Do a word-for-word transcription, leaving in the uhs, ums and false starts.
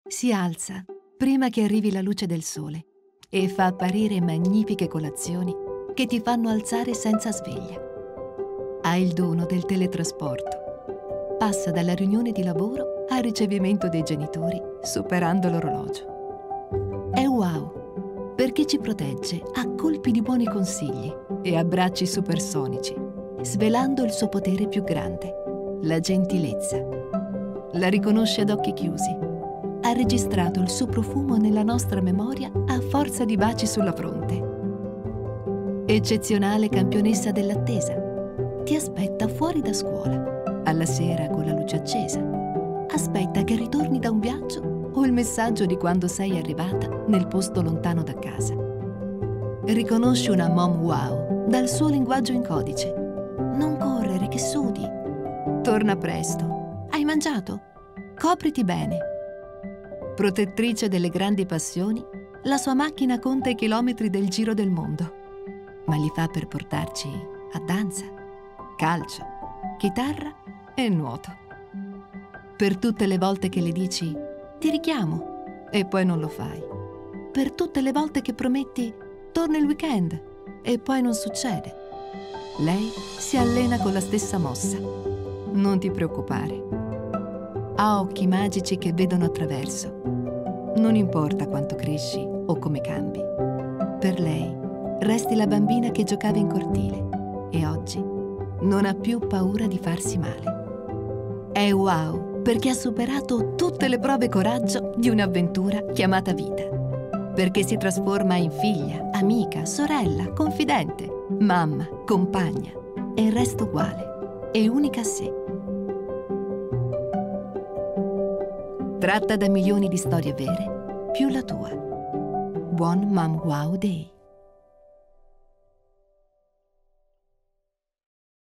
Si alza prima che arrivi la luce del sole e fa apparire magnifiche colazioni che ti fanno alzare senza sveglia. Ha il dono del teletrasporto. Passa dalla riunione di lavoro al ricevimento dei genitori, superando l'orologio. È wow, perché ci protegge a colpi di buoni consigli e abbracci supersonici, svelando il suo potere più grande, la gentilezza. La riconosce ad occhi chiusi. Ha registrato il suo profumo nella nostra memoria a forza di baci sulla fronte. Eccezionale campionessa dell'attesa. Ti aspetta fuori da scuola, alla sera con la luce accesa. Aspetta che ritorni da un viaggio o il messaggio di quando sei arrivata nel posto lontano da casa. Riconosci una mom wow dal suo linguaggio in codice. Non correre che sudi. Torna presto. Hai mangiato? Copriti bene. Protettrice delle grandi passioni, la sua macchina conta i chilometri del giro del mondo, ma li fa per portarci a danza, calcio, chitarra e nuoto. Per tutte le volte che le dici «ti richiamo» e poi non lo fai. Per tutte le volte che prometti «torno il weekend» e poi non succede. Lei si allena con la stessa mossa. Non ti preoccupare. Ha occhi magici che vedono attraverso. Non importa quanto cresci o come cambi. Per lei resti la bambina che giocava in cortile e oggi non ha più paura di farsi male. È wow perché ha superato tutte le prove coraggio di un'avventura chiamata vita. Perché si trasforma in figlia, amica, sorella, confidente, mamma, compagna e resta uguale e unica a sé. Tratta da milioni di storie vere, più la tua. Buon Mom Wow Day!